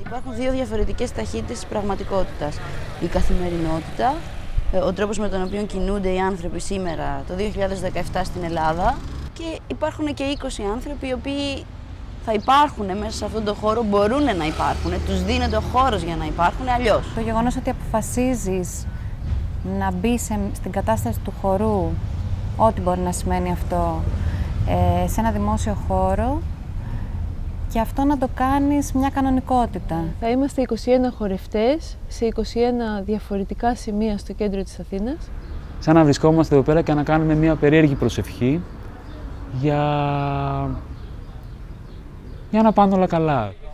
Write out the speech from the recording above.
Υπάρχουν δύο διαφορετικές ταχύτητες της πραγματικότητας. Η καθημερινότητα, ο τρόπος με τον οποίο κινούνται οι άνθρωποι σήμερα, το 2017 στην Ελλάδα, και υπάρχουν και 20 άνθρωποι οι οποίοι θα υπάρχουν μέσα σε αυτόν τον χώρο, μπορούν να υπάρχουν, τους δίνεται ο χώρος για να υπάρχουν αλλιώς. Το γεγονός ότι αποφασίζεις να μπει στην κατάσταση του χορού, ό,τι μπορεί να σημαίνει αυτό, σε ένα δημόσιο χώρο, και αυτό να το κάνεις μια κανονικότητα. Θα είμαστε 21 χορευτές σε 21 διαφορετικά σημεία στο κέντρο της Αθήνας. Σαν να βρισκόμαστε εδώ πέρα και να κάνουμε μια περίεργη προσευχή για να πάνε όλα καλά.